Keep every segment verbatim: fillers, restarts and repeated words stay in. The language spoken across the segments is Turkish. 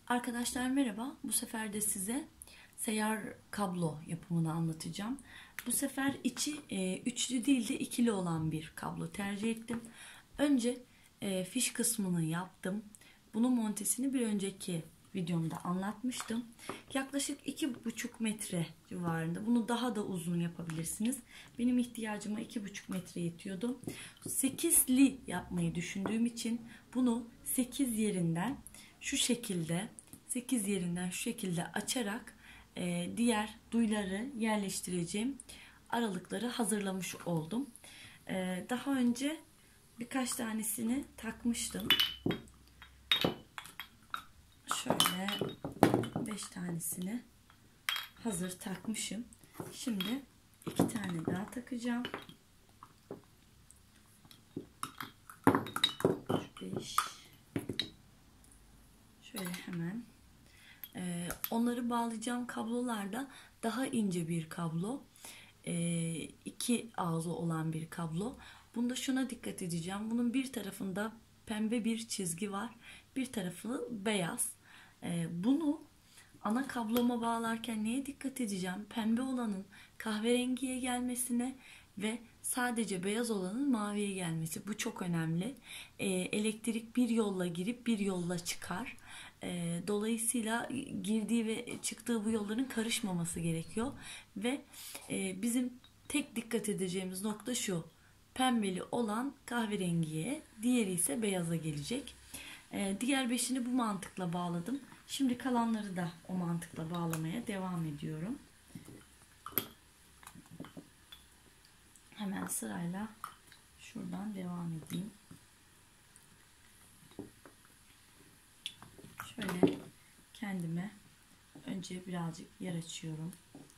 Arkadaşlar merhaba. Bu sefer de size seyyar kablo yapımını anlatacağım. Bu sefer içi e, üçlü değil de ikili olan bir kablo tercih ettim. Önce e, fiş kısmını yaptım. Bunun montesini bir önceki videomda anlatmıştım. Yaklaşık iki buçuk metre civarında. Bunu daha da uzun yapabilirsiniz. Benim ihtiyacıma iki buçuk metre yetiyordu. sekizli yapmayı düşündüğüm için bunu sekiz yerinden şu şekilde sekiz yerinden şu şekilde açarak e, diğer duyları yerleştireceğim aralıkları hazırlamış oldum. E, daha önce birkaç tanesini takmıştım. Şöyle beş tanesini hazır takmışım. Şimdi iki tane daha takacağım. beş. Şöyle hemen. Ee, onları bağlayacağım kablolarda daha ince bir kablo. Ee, iki ağzı olan bir kablo. Bunda şuna dikkat edeceğim. Bunun bir tarafında pembe bir çizgi var. Bir tarafı beyaz. Ee, bunu ana kabloma bağlarken neye dikkat edeceğim? Pembe olanın kahverengiye gelmesine ve sadece beyaz olanın maviye gelmesi. Bu çok önemli. Ee, elektrik bir yolla girip bir yolla çıkar. Ee, dolayısıyla girdiği ve çıktığı bu yolların karışmaması gerekiyor. Ve e, bizim tek dikkat edeceğimiz nokta şu. Pembeli olan kahverengiye, diğeri ise beyaza gelecek. Ee, diğer beşini bu mantıkla bağladım. Şimdi kalanları da o mantıkla bağlamaya devam ediyorum. Hemen sırayla şuradan devam edeyim. Şöyle kendime önce birazcık yer açıyorum.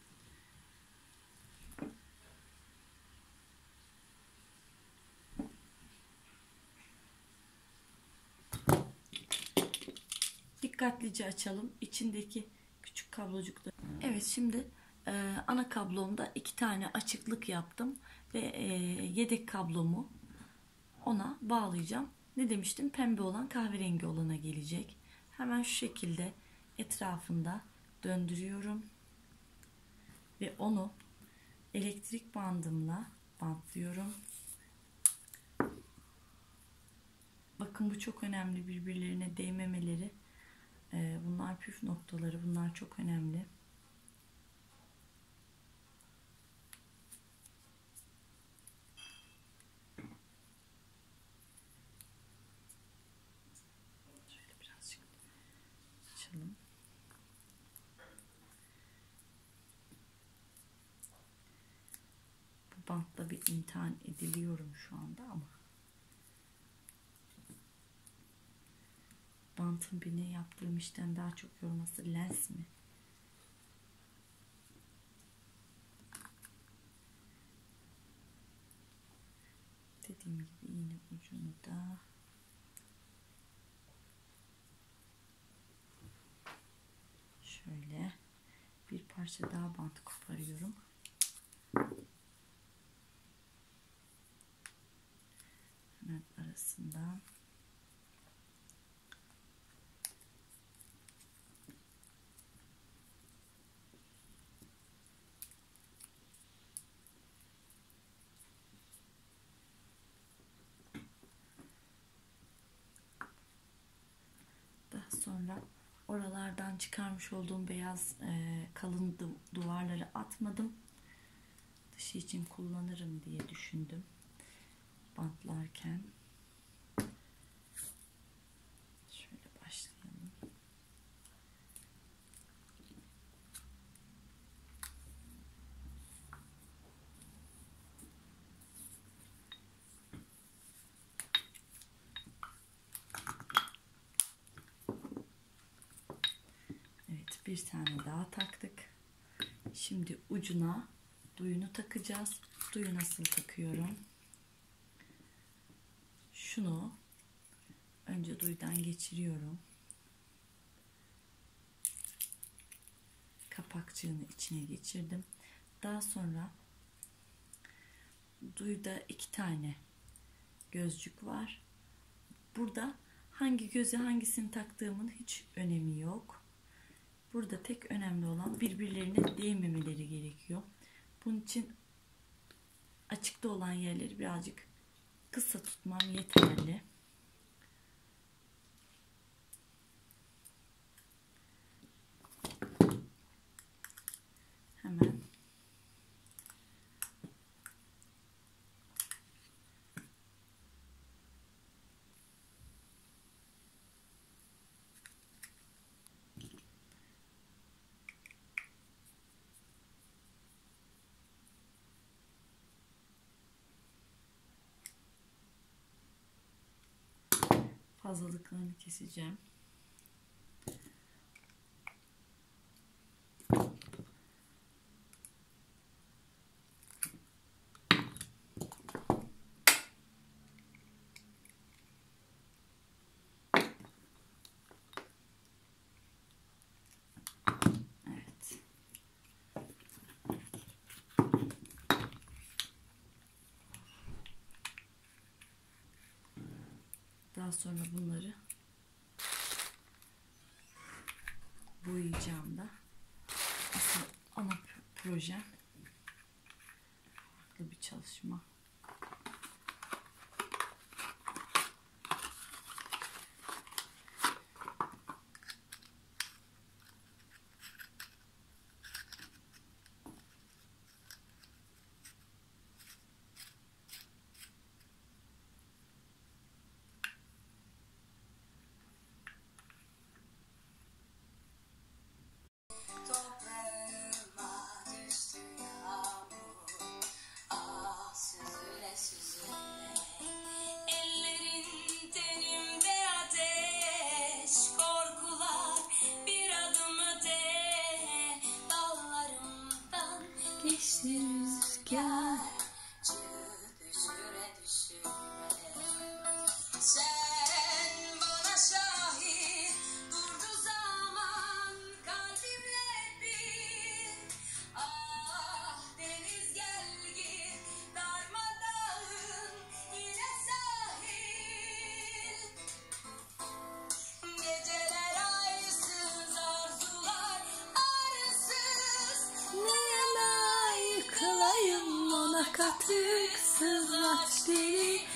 Dikkatlice açalım. İçindeki küçük kablocukları. Evet, şimdi e, ana kablomda iki tane açıklık yaptım ve e, yedek kablomu ona bağlayacağım. Ne demiştim? Pembe olan kahverengi olana gelecek. Hemen şu şekilde etrafında döndürüyorum ve onu elektrik bandımla bantlıyorum. Bakın, bu çok önemli, birbirlerine değmemeleri. Bunlar püf noktaları. Bunlar çok önemli. Şöyle birazcık açalım. Bu bantla bir imtihan ediliyorum şu anda ama bantın beni yaptığım işten daha çok yorması lens mi? Dediğim gibi iğne ucunu da şöyle bir parça daha bant koparıyorum. Hemen arasından sonra oralardan çıkarmış olduğum beyaz e, kalın duvarları atmadım. Dışı için kullanırım diye düşündüm bantlarken. Şöyle başlayalım. Bir tane daha taktık. Şimdi ucuna duyunu takacağız. Duyu nasıl takıyorum? Şunu önce duyudan geçiriyorum. Kapakçığını içine geçirdim. Daha sonra duyuda iki tane gözcük var. Burada Hangi göze hangisini taktığımın hiç önemi yok. Burada tek önemli olan birbirlerine değmemeleri gerekiyor. Bunun için açıkta olan yerleri birazcık kısa tutmam yeterli. Hemen fazlalıklarını keseceğim. Evet. Daha sonra bunları boyayacağım da. Asıl ana projem farklı bir çalışma. Geçti rüzgar, düşüre düşüre. Sen bana şahit, durdu zaman kalbimle bir. Ah deniz gel git, darmadağın yine sahil. Geceler aysız, arzular arısız. Ne kılayım ona katıksız aç deli.